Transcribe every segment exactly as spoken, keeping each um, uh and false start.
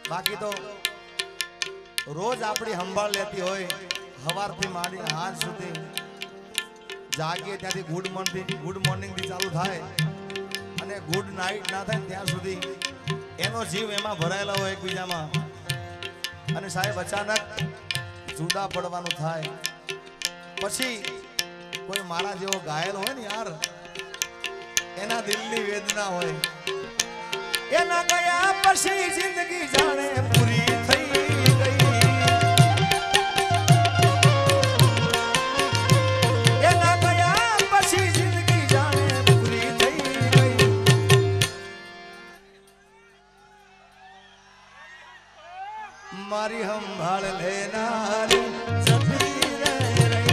बाकी तो रोज अपनी संभाळ लेती होय हवार थी मारी हाथ सुधी जागे त्याथी गुड मॉर्निंग गुड मॉर्निंग थी चालू थाय अने गुड नाइट ना थाय त्यां सुधी एनो जीव एमा भरायेला होय एकबीजामां अने साहेब अचानक जुदा पड़वानुं थाय पछी कोई मारा जेवो घायल होय ने यार एना दिलनी वेदना होय एना गया पछी जिंदगी जाने पूरी थई गई एना गया पछी जिंदगी जाने पूरी थई गई मारी संभाळ लेनारी जती रही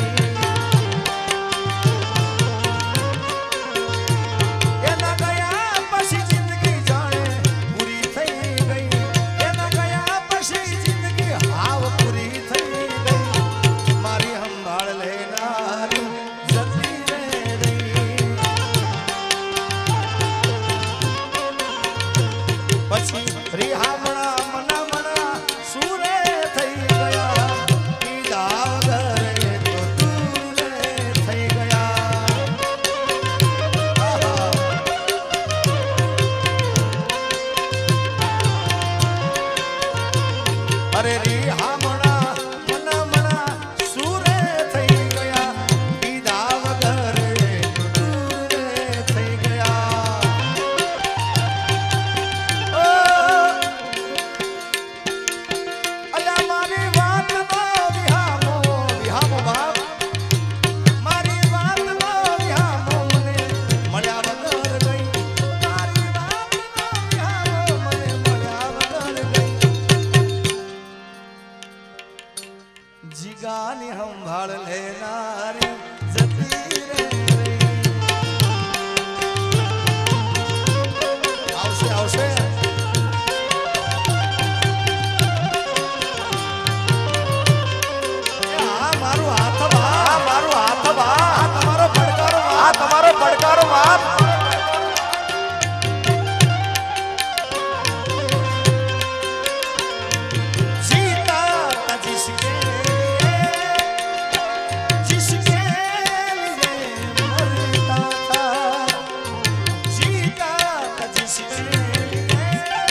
एना गया पछी जिंदगी जाने पूरी थई गई एना गया पछी जिंदगी हाव पूरी थई गई मारी संभाळ लेनारी जती रही पछी रिहामणा मना मना सूरे थई गया कीधा घरे तो तूने थई गया अरे रिहामणा मना मना सूरे थई गया कीधा घरे तो तूने थई गया ओ अल्लाह मारी बात नो विहामो विहामो बाप मारी बात नो विहामो मने मळ्या वगर गई मारी बात नो विहामो मने मळ्या वगर गई जिगानी संभाळ लेनारी जती रे आवशे आवशे આ મારું હાથ બા આ મારું હાથ બા આ તમારો પડકારો આ તમારો પડકારો બાપ जीता था जिसके जिसके लिए मरता था जीता था जिसके लिए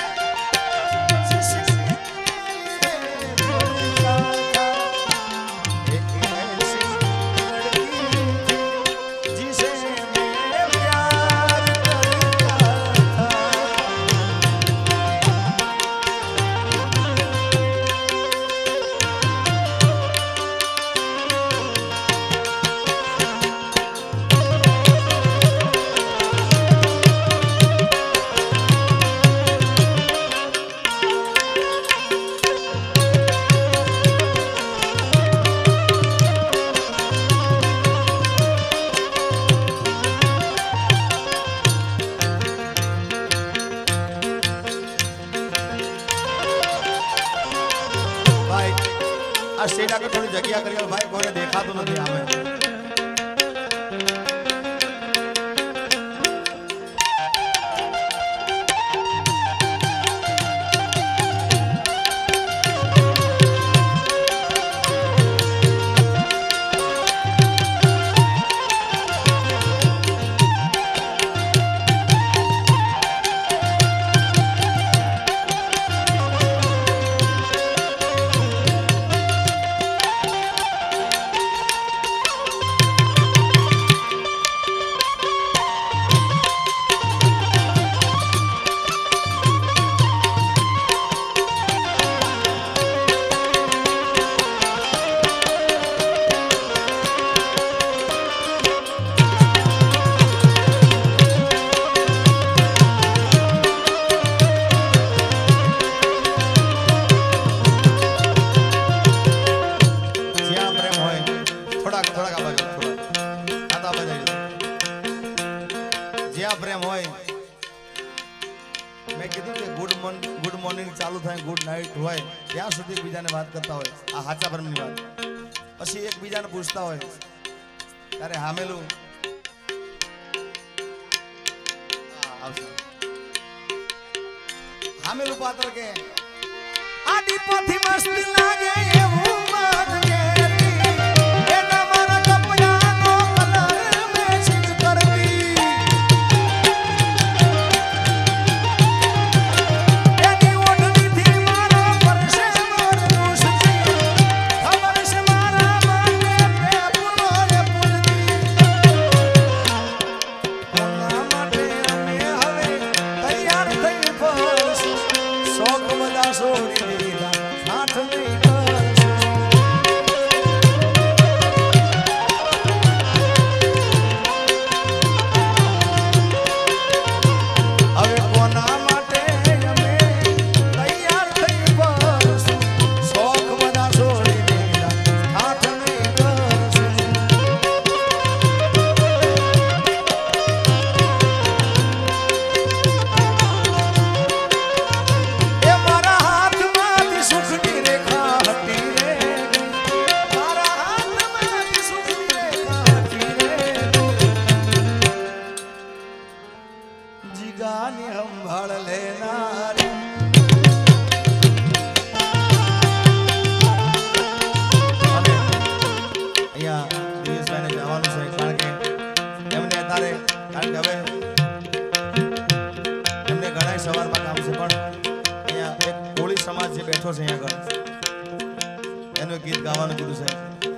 जिसके लिए मरता था एक ऐसी लड़की थी जिसे मैं प्यार करता था भाई आ स्टेज आगे थोड़ी जगह करियो भाई कोने देखा तो नहीं आवे गुड मॉर्निंग चालू थाय गुड नाइट होय त्या सुधी बीजाने बात करता होय आ हाचा परमनी बात પછી એક બીજાને પૂછતા હોય ત્યારે હામેલું હામેલું પાત્ર કે गीत गावानुं कीधुं छे।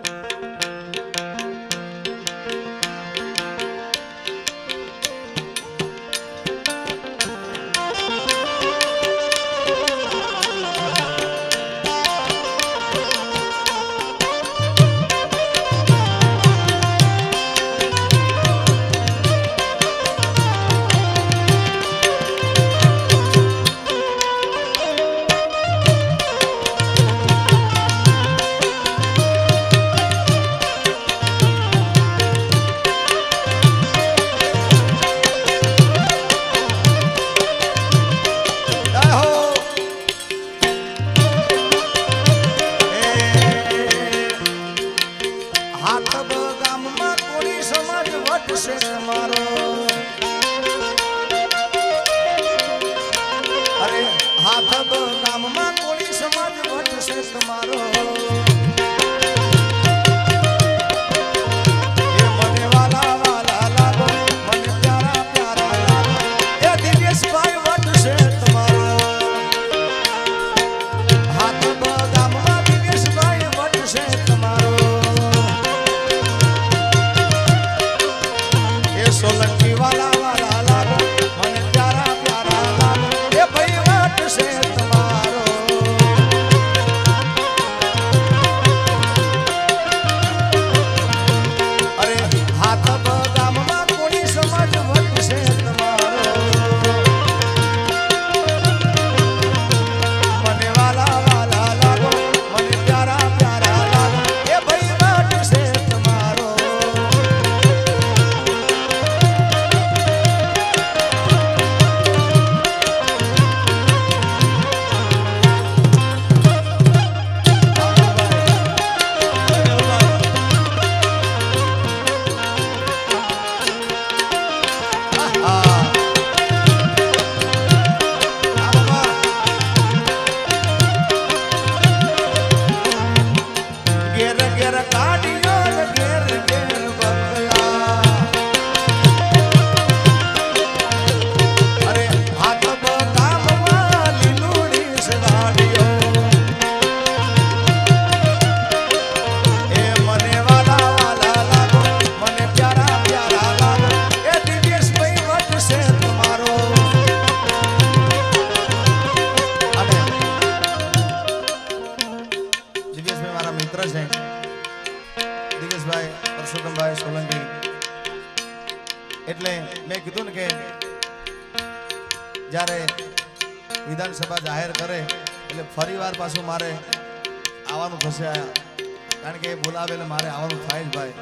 विधानसभा जाहिर करे એટલે ફરીવાર પાછું મારે આવવાનું થશે કારણ કે બોલાવે એટલે મારે આવવાનું થાય જ ભાઈ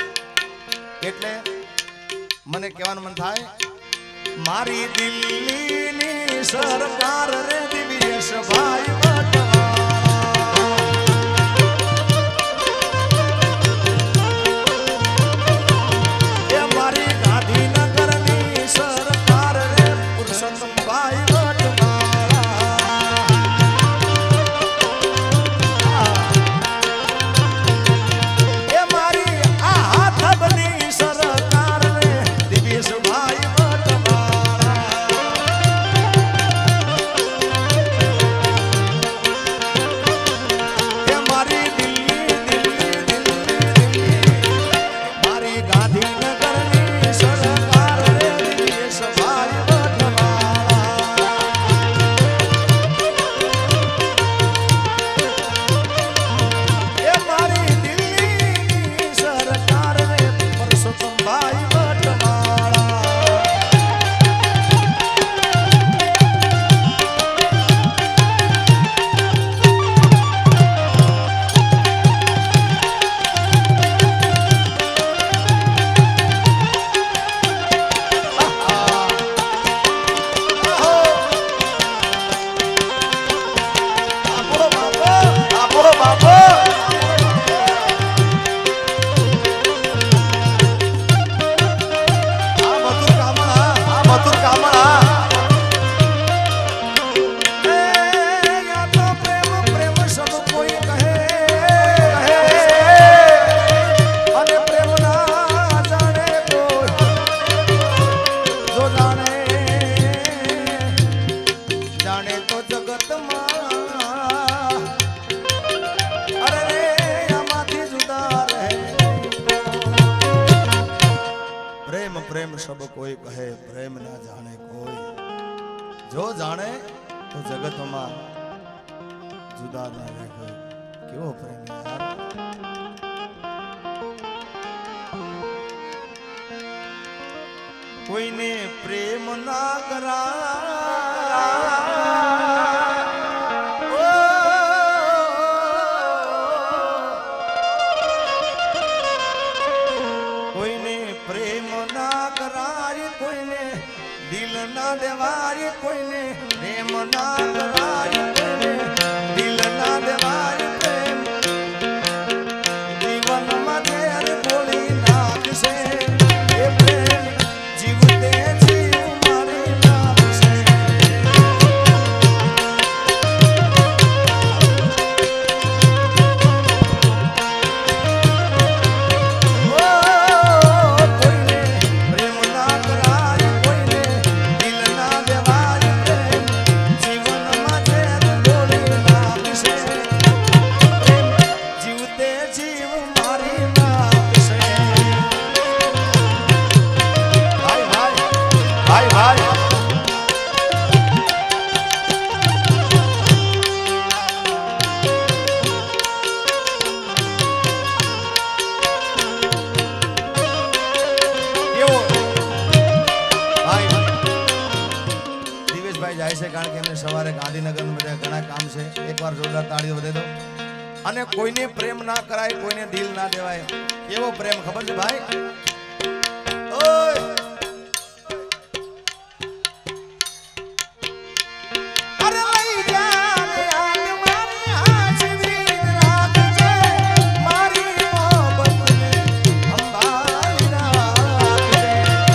એટલે મને કહેવાનું મન થાય મારી દિલ્હીની સરકાર રે દિવ્યેશ ભાઈ सब कोई कहे प्रेम ना जाने कोई, जो जाने तो जगत में जुदा ना रहे कोई। क्यों प्रेम यार, कोई ने प्रेम ना करा देवारी, कोई ने प्रेम ना कराई, कोई ने दिल ना देवारी प्रेम जीवन में देर बोली नाथ से, ये प्रेम जीवते जीव मारे नाथ से। कारण के हमने सवारे गांधीनगर में घना काम से एक बार जोरदार ताड़ीओ बजाई दो। अने कोई ने प्रेम ना कराय, कोई ने दिल ना देवाय, केवो प्रेम खबर छे भाई? ओए अरे लई जा रे आग मारी हाजरी रात जे मारी मोहब्बत ने अंबारी रात जे।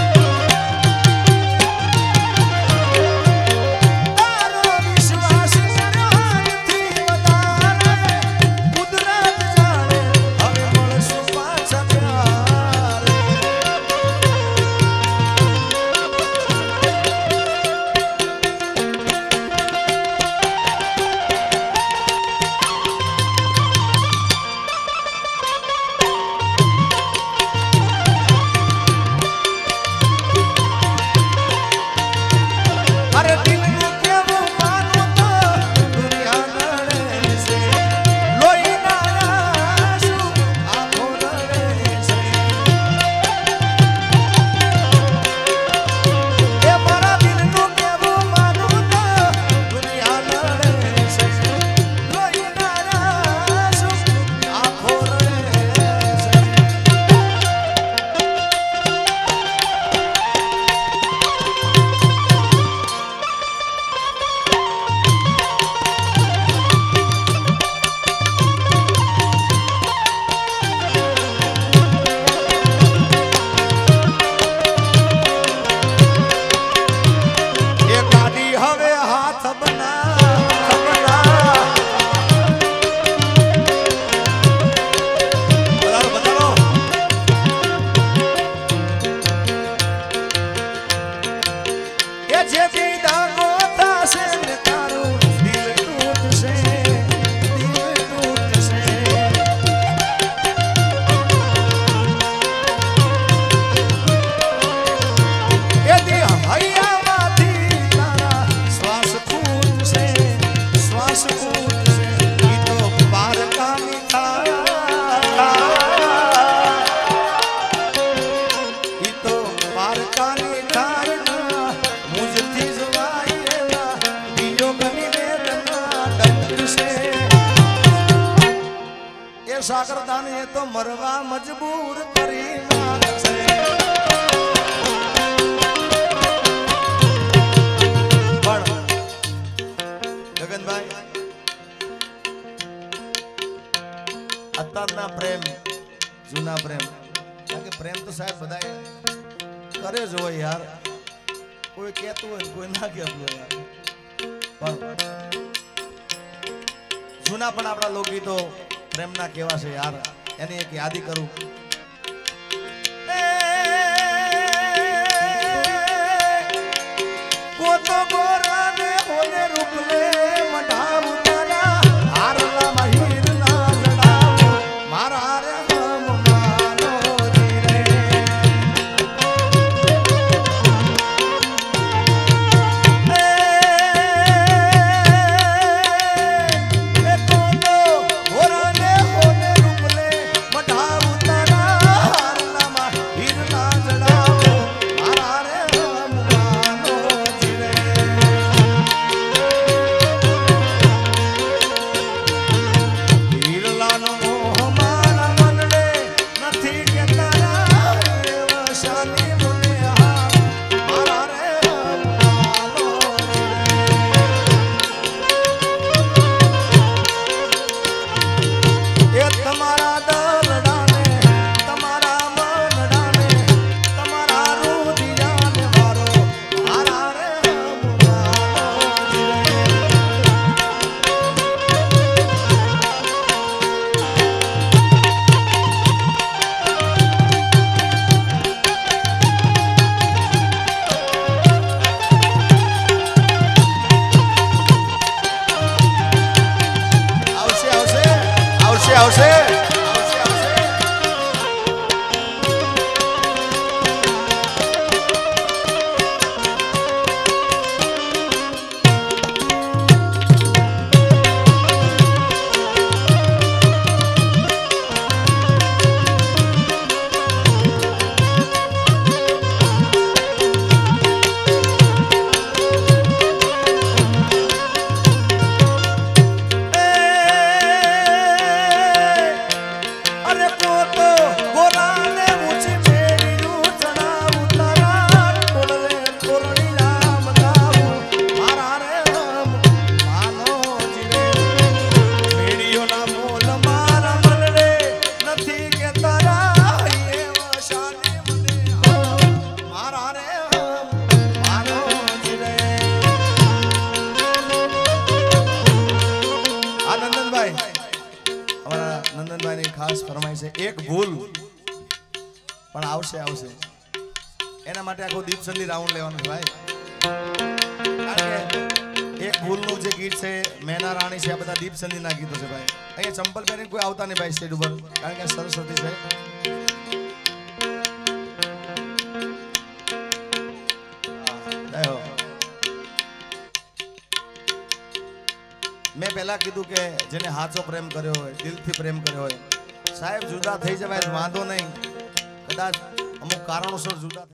सागरदान ये तो मरवा मजबूर करी नाथ से। गगन भाई अतारना प्रेम जूना प्रेम, क्योंकि प्रेम तो शायद बधाए करे जो यार, कोई कहतु हो कोई ना कहतु यार, पर जूना पण आपड़ा लोकगीतो प्रेमना केवा से यार, यानी एक यादी करूं। को तो गोरा ने होने रुपले मढ़ाव तारा हारला महिर ना लड़ाव मारा रे हम मानो रे। કમાય છે. એક ભૂલ પણ આવશે આવશે એના માટે આખો દીપ સંધી રાઉન્ડ લેવાનું છે ભાઈ. કારણ કે એક ભૂલનું જે ગીત છે મેના રાણી છે આ બધા દીપ સંધીના ગીતો છે ભાઈ. અહીંયા ચંપલ પહેરીને કોઈ આવતા નહીં ભાઈ સ્ટેજ ઉપર કારણ કે સરસ્વતી છે. મેં પહેલા કીધું કે જેને સાચો પ્રેમ કર્યો હોય દિલથી પ્રેમ કર્યો હોય સાહેબ જુદા થઈ જવાય વાંધો નહીં કદાચ અમુક કારણોસર જુદા